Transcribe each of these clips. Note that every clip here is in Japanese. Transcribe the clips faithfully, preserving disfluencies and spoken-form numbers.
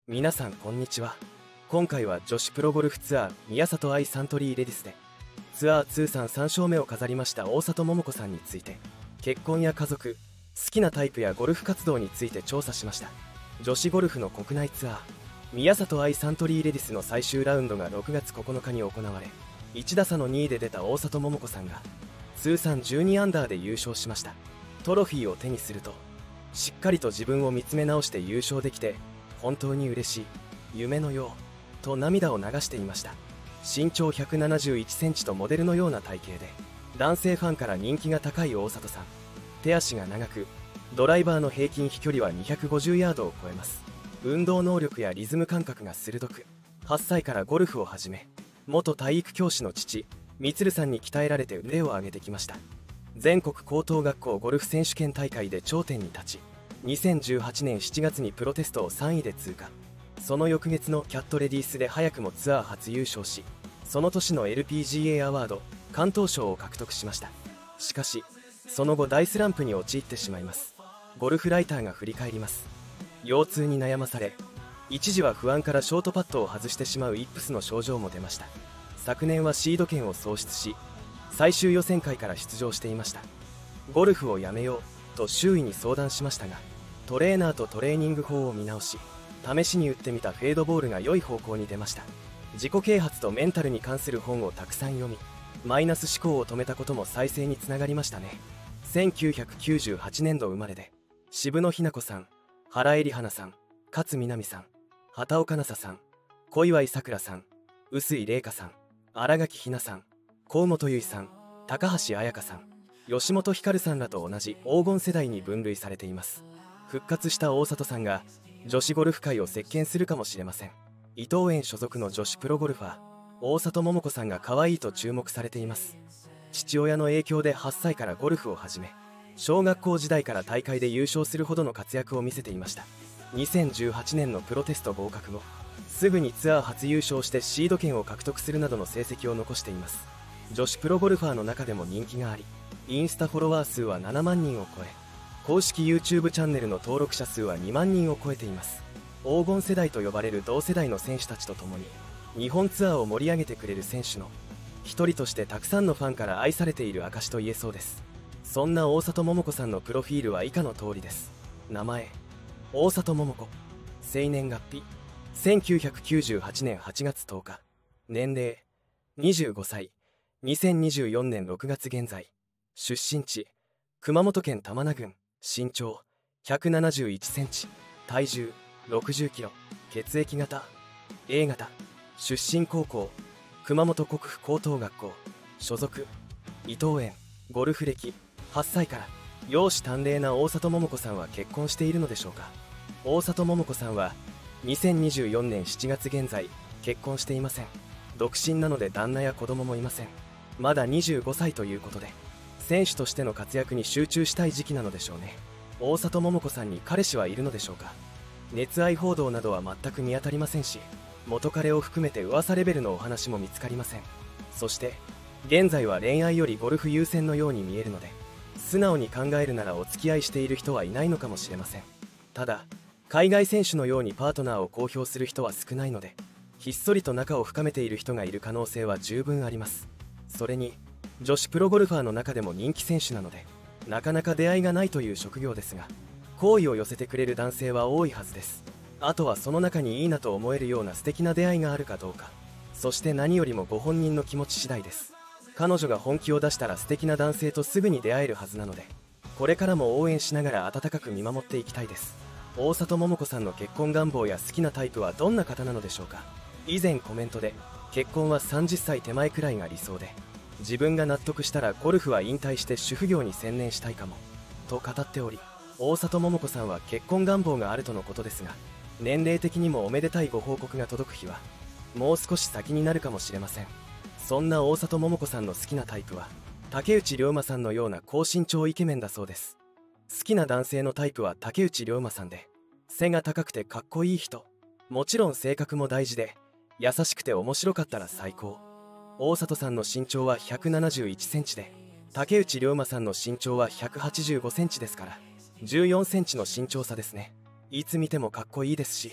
皆さんこんにちは。今回は女子プロゴルフツアー宮里藍サントリーレディスでツアー通算さん勝目を飾りました大里桃子さんについて、結婚や家族、好きなタイプやゴルフ活動について調査しました。女子ゴルフの国内ツアー宮里藍サントリーレディスの最終ラウンドがろくがつここのかに行われ、いち打差のにいで出た大里桃子さんが通算じゅうにアンダーで優勝しました。トロフィーを手にすると、しっかりと自分を見つめ直して優勝できて本当に嬉しい、夢のようと涙を流していました。身長ひゃくななじゅういちセンチとモデルのような体型で男性ファンから人気が高い大里さん。手足が長く、ドライバーの平均飛距離はにひゃくごじゅうヤードを超えます。運動能力やリズム感覚が鋭く、はっさいからゴルフを始め、元体育教師の父充さんに鍛えられて腕を上げてきました。全国高等学校ゴルフ選手権大会で頂点に立ち、にせんじゅうはちねんしちがつにプロテストをさんいで通過。その翌月のキャットレディースで早くもツアー初優勝し、その年の エルピージーエー アワード関東賞を獲得しました。しかしその後大スランプに陥ってしまいます。ゴルフライターが振り返ります。腰痛に悩まされ、一時は不安からショートパットを外してしまうイップスの症状も出ました。昨年はシード権を喪失し、最終予選会から出場していました。ゴルフをやめようと周囲に相談しましたが、トレーナーとトレーニング法を見直し、試しに打ってみたフェードボールが良い方向に出ました。自己啓発とメンタルに関する本をたくさん読み、マイナス思考を止めたことも再生につながりましたね。せんきゅうひゃくきゅうじゅうはちねんど生まれで、渋野日向子さん、原英莉花さん、勝みなみさん、畑岡奈紗さん、小祝さくらさん、臼井麗香さん、新垣ひなさん、河本結衣さん、高橋彩香さん、吉本ひかるさんらと同じ黄金世代に分類されています。復活した大里さんが女子ゴルフ界を席巻するかもしれません。伊藤園所属の女子プロゴルファー大里桃子さんが可愛いと注目されています。父親の影響ではっさいからゴルフを始め、小学校時代から大会で優勝するほどの活躍を見せていました。にせんじゅうはちねんのプロテスト合格後、すぐにツアー初優勝してシード権を獲得するなどの成績を残しています。女子プロゴルファーの中でも人気があり、インスタフォロワー数はななまんにんを超え、公式 YouTube チャンネルの登録者数はにまんにんを超えています。黄金世代と呼ばれる同世代の選手たちと共に日本ツアーを盛り上げてくれる選手の一人としてたくさんのファンから愛されている証と言えそうです。そんな大里桃子さんのプロフィールは以下の通りです。名前、大里桃子。生年月日、せんきゅうひゃくきゅうじゅうはちねんはちがつとおか。年齢、にじゅうごさい。にせんにじゅうよねんろくがつ現在。出身地、熊本県玉名郡。身長ひゃくななじゅういちセンチ、体重ろくじゅっキロ、血液型 エー 型、出身高校熊本国府高等学校、所属伊藤園。ゴルフ歴はっさいから。容姿端麗な大里桃子さんは結婚しているのでしょうか。大里桃子さんはにせんにじゅうよねんしちがつ現在結婚していません。独身なので旦那や子供もいません。まだにじゅうごさいということで、選手としての活躍に集中したい時期なのでしょうね。大里桃子さんに彼氏はいるのでしょうか。熱愛報道などは全く見当たりませんし、元彼を含めて噂レベルのお話も見つかりません。そして現在は恋愛よりゴルフ優先のように見えるので、素直に考えるならお付き合いしている人はいないのかもしれません。ただ海外選手のようにパートナーを公表する人は少ないので、ひっそりと仲を深めている人がいる可能性は十分あります。それに女子プロゴルファーの中でも人気選手なので、なかなか出会いがないという職業ですが、好意を寄せてくれる男性は多いはずです。あとはその中にいいなと思えるような素敵な出会いがあるかどうか、そして何よりもご本人の気持ち次第です。彼女が本気を出したら素敵な男性とすぐに出会えるはずなので、これからも応援しながら温かく見守っていきたいです。大里桃子さんの結婚願望や好きなタイプはどんな方なのでしょうか。以前コメントで、結婚はさんじゅっさい手前くらいが理想で、自分が納得したらゴルフは引退して主婦業に専念したいかもと語っており、大里桃子さんは結婚願望があるとのことですが、年齢的にもおめでたいご報告が届く日はもう少し先になるかもしれません。そんな大里桃子さんの好きなタイプは竹内涼真さんのような高身長イケメンだそうです。好きな男性のタイプは竹内涼真さんで、背が高くてかっこいい人、もちろん性格も大事で優しくて面白かったら最高。大里さんの身長はひゃくななじゅういちセンチで、竹内涼真さんの身長はひゃくはちじゅうごセンチですから、じゅうよんセンチの身長差ですね。いつ見てもかっこいいですし、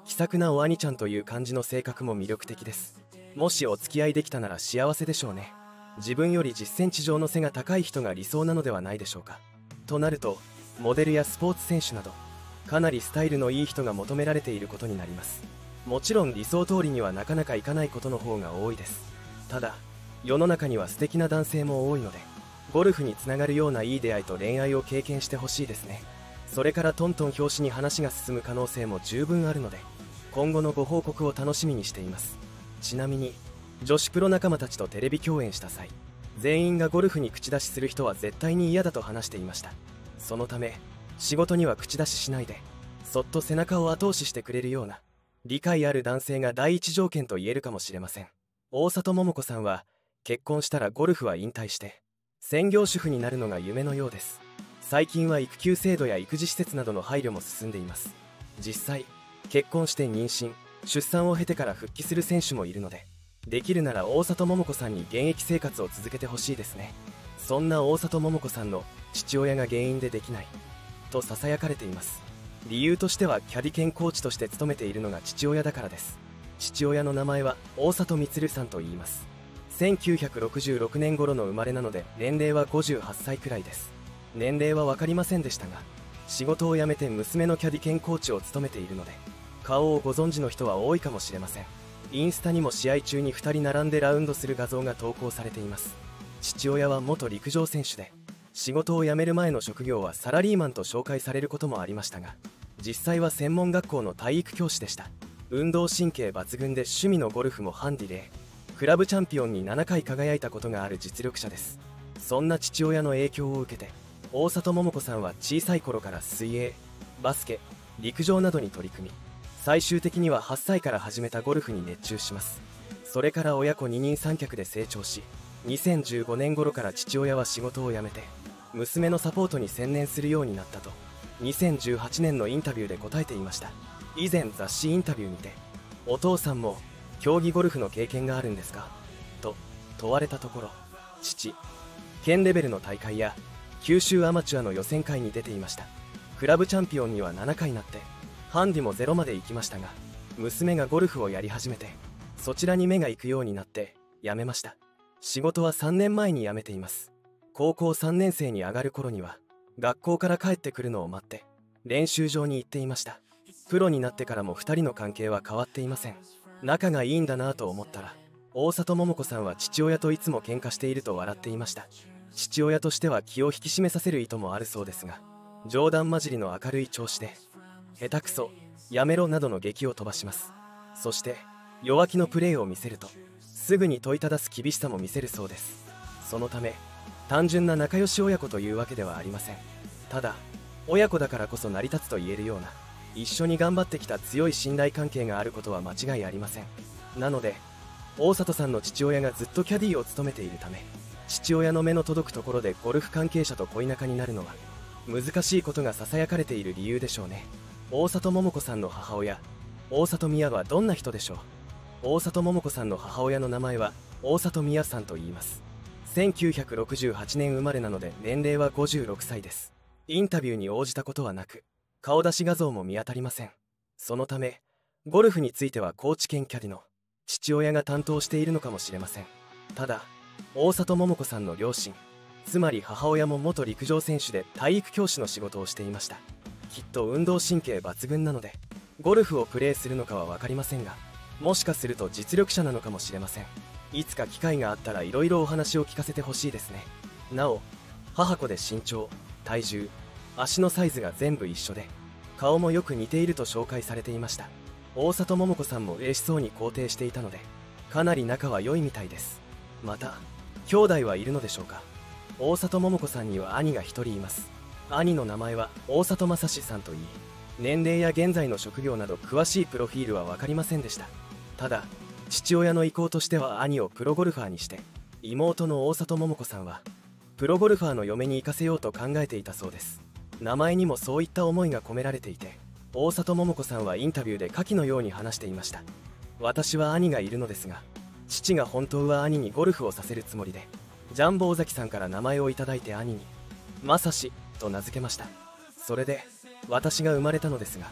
気さくなお兄ちゃんという感じの性格も魅力的です。もしお付き合いできたなら幸せでしょうね。自分よりじゅっセンチ上の背が高い人が理想なのではないでしょうか。となるとモデルやスポーツ選手などかなりスタイルのいい人が求められていることになります。もちろん理想通りにはなかなかいかないことの方が多いです。ただ世の中には素敵な男性も多いので、ゴルフにつながるようないい出会いと恋愛を経験してほしいですね。それからトントン拍子に話が進む可能性も十分あるので、今後のご報告を楽しみにしています。ちなみに女子プロ仲間たちとテレビ共演した際、全員がゴルフに口出しする人は絶対に嫌だと話していました。そのため仕事には口出ししないで、そっと背中を後押ししてくれるような理解ある男性が第一条件と言えるかもしれません。大里桃子さんは結婚したらゴルフは引退して専業主婦になるのが夢のようです。最近は育休制度や育児施設などの配慮も進んでいます。実際結婚して妊娠出産を経てから復帰する選手もいるので、できるなら大里桃子さんに現役生活を続けてほしいですね。そんな大里桃子さんの父親が原因でできないとささやかれています。理由としてはキャディ兼コーチとして勤めているのが父親だからです。父親の名前は大里満さんと言います。せんきゅうひゃくろくじゅうろくねん頃の生まれなので年齢はごじゅうはっさいくらいです。年齢は分かりませんでしたが、仕事を辞めて娘のキャディ兼コーチを務めているので顔をご存知の人は多いかもしれません。インスタにも試合中にふたり並んでラウンドする画像が投稿されています。父親は元陸上選手で、仕事を辞める前の職業はサラリーマンと紹介されることもありましたが、実際は専門学校の体育教師でした。運動神経抜群で趣味のゴルフもハンディで、クラブチャンピオンにななかい輝いたことがある実力者です。そんな父親の影響を受けて大里桃子さんは小さい頃から水泳、バスケ、陸上などに取り組み、最終的にははっさいから始めたゴルフに熱中します。それから親子二人三脚で成長し、にせんじゅうごねん頃から父親は仕事を辞めて娘のサポートに専念するようになったとにせんじゅうはちねんのインタビューで答えていました。以前雑誌インタビューにて、お父さんも競技ゴルフの経験があるんですかと問われたところ、父、県レベルの大会や九州アマチュアの予選会に出ていました。クラブチャンピオンにはななかいなって、ハンディもゼロまで行きましたが、娘がゴルフをやり始めてそちらに目が行くようになって辞めました。仕事はさんねんまえに辞めています。高校さんねん生に上がる頃には学校から帰ってくるのを待って練習場に行っていました。プロになってからもふたりの関係は変わっていません。仲がいいんだなぁと思ったら、大里桃子さんは父親といつも喧嘩していると笑っていました。父親としては気を引き締めさせる意図もあるそうですが、冗談交じりの明るい調子で下手くそ、やめろなどの檄を飛ばします。そして弱気のプレーを見せるとすぐに問いただす厳しさも見せるそうです。そのため単純な仲良し親子というわけではありません。ただ親子だからこそ成り立つと言えるような、一緒に頑張ってきた強い信頼関係があることは間違いありません。なので大里さんの父親がずっとキャディーを務めているため、父親の目の届くところでゴルフ関係者と恋仲になるのは難しいことがささやかれている理由でしょうね。大里桃子さんの母親、大里美也はどんな人でしょう。大里桃子さんの母親の名前は大里美也さんと言います。せんきゅうひゃくろくじゅうはちねん生まれなので年齢はごじゅうろくさいです。インタビューに応じたことはなく、顔出し画像も見当たりません。そのためゴルフについてはコーチ兼キャディの父親が担当しているのかもしれません。ただ大里桃子さんの両親、つまり母親も元陸上選手で体育教師の仕事をしていました。きっと運動神経抜群なのでゴルフをプレーするのかは分かりませんが、もしかすると実力者なのかもしれません。いつか機会があったらいろいろお話を聞かせてほしいですね。なお母子で身長、体重、足のサイズが全部一緒で顔もよく似ていると紹介されていました。大里桃子さんも嬉しそうに肯定していたので、かなり仲は良いみたいです。また兄弟はいるのでしょうか。大里桃子さんには兄がひとりいます。兄の名前は大里正史さんといい、年齢や現在の職業など詳しいプロフィールは分かりませんでした。ただ父親の意向としては兄をプロゴルファーにして、妹の大里桃子さんはプロゴルファーの嫁に行かせようと考えていたそうです。名前にもそういった思いが込められていて、大里桃子さんはインタビューで下記のように話していました。私は兄がいるのですが、父が本当は兄にゴルフをさせるつもりで、ジャンボ尾崎さんから名前をいただいて兄に正史と名付けました。それで私が生まれたのですが、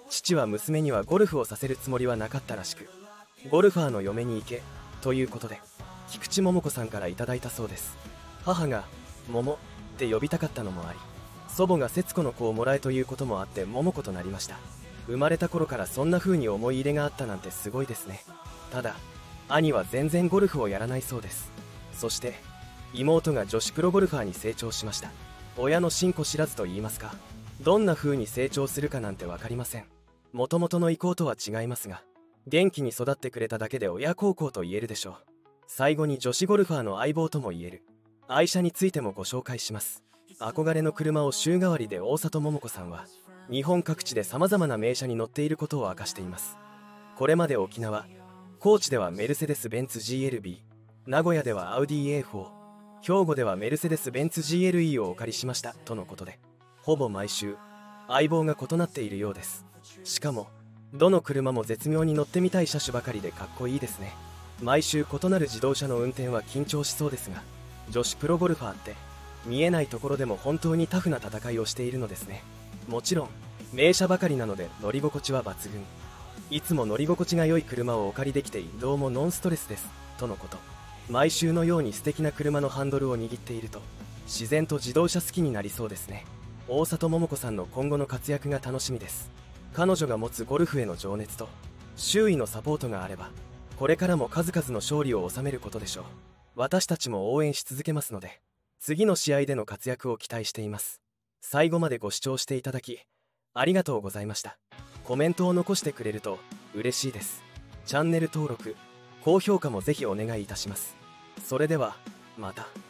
父は娘にはゴルフをさせるつもりはなかったらしく、ゴルファーの嫁に行けということで菊池桃子さんからいただいたそうです。母が桃って呼びたかったのもあり、祖母が節子の子をもらえということもあって桃子となりました。生まれた頃からそんな風に思い入れがあったなんてすごいですね。ただ兄は全然ゴルフをやらないそうです。そして妹が女子プロゴルファーに成長しました。親の信子知らずと言いますか、どんな風に成長するかなんて分かりません。もともとの意向とは違いますが、元気に育ってくれただけで親孝行と言えるでしょう。最後に女子ゴルファーの相棒とも言える愛車についてもご紹介します。憧れの車を週替わりで大里桃子さんは日本各地でさまざまな名車に乗っていることを明かしています。これまで沖縄、高知ではメルセデス・ベンツ ジーエルビー、 名古屋ではアウディ エーフォー、 兵庫ではメルセデス・ベンツ ジーエルイー をお借りしましたとのことで、ほぼ毎週相棒が異なっているようです。しかもどの車も絶妙に乗ってみたい車種ばかりでかっこいいですね。毎週異なる自動車の運転は緊張しそうですが、女子プロゴルファーって見えないところでも本当にタフな戦いをしているのですね。もちろん名車ばかりなので乗り心地は抜群。いつも乗り心地が良い車をお借りできて移動もノンストレスですとのこと。毎週のように素敵な車のハンドルを握っていると自然と自動車好きになりそうですね。大里桃子さんの今後の活躍が楽しみです。彼女が持つゴルフへの情熱と周囲のサポートがあれば、これからも数々の勝利を収めることでしょう。私たちも応援し続けますので、次の試合での活躍を期待しています。最後までご視聴していただきありがとうございました。コメントを残してくれると嬉しいです。チャンネル登録、高評価もぜひお願いいたします。それではまた。